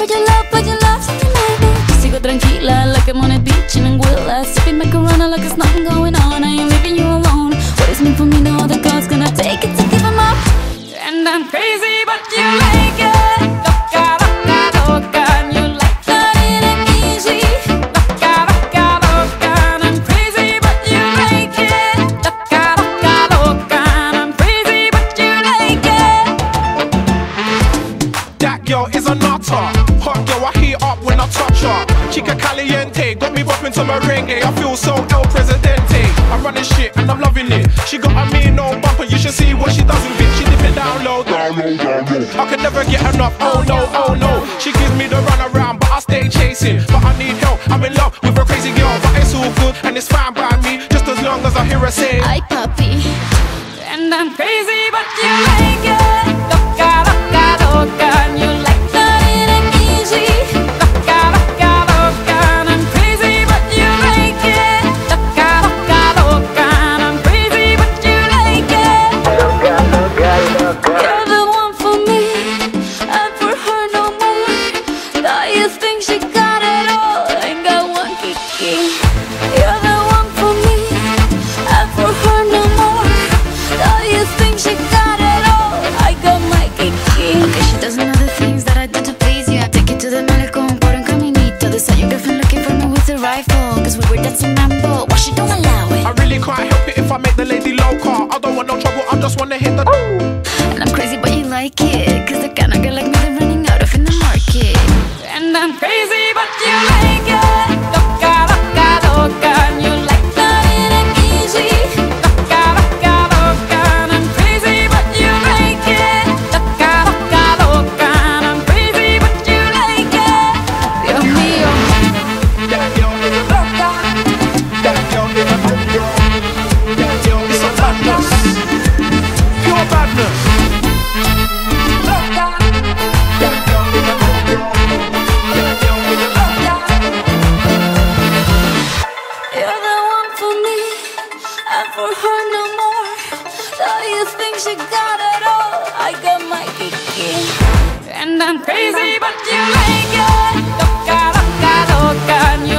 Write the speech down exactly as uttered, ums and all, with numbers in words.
But your love, but your love's tonight. Sigo tranquila like I'm on a beach in Anguilla, sipping macarona like there's nothing going on. I ain't leaving you alone. What is meant for me, no other God's gonna take it to give him up. And I'm crazy, but you like it. Loca, loca, loca, and you like that it ain't easy. Loca, loca, loca, and I'm crazy, but you like it. Loca, loca, loca, and I'm crazy, but you like it. That girl is a nutter. Hot girl, I heat up when I touch her. Chica caliente, got me bopping to merengue. I feel so El Presidente. I'm running shit and I'm loving it. She got a mean old bumper, you should see what she does with it. She dip it down low, down low, down low. I can never get enough, oh no, oh no. She gives me the run around, but I stay chasing. But I need help, I'm in love with a crazy girl. But it's all good and it's fine by me, just as long as I hear her say, Ay papi, and I'm crazy, but you like it. Loca, loca, loca, and you like that it ain't easy. Loca, loca, loca, and I'm crazy, but you like it. Loca, loca, loca, and I'm crazy, but you like it. Loca, loca, loca. You're the one for me, and for her no more. Now you think she got it all, ain't got one kiki. You're the one for me, and for her no more. Now you think she got it all, I got my kiki. Okay, she does other things that I do to please you. I take it to the malecón por un caminito. This how your girlfriend looking for me with a rifle, cause we were dancing mambo, why she don't allow it? I really can't help it if I make the lady loca. I don't want no trouble, I just wanna hit the And I'm crazy but you like it, cause the kind of girl like me they're running out of in the market. And I'm crazy but you like it. Loca, loca, loca, and you like that it ain't easy. Loca, loca, loca, and I'm crazy but you like it. Loca, loca, loca, and I'm crazy but you like it. Dios mío. That girl is a loca. That girl is a loca. That girl is a badness. Pure badness. Loca. That girl is a loca. That girl is a loca. You're the one for me, and for her no more. Now you think she got it all, I got my kiki. And I'm crazy, but you like it. Loca, loca, loca, and you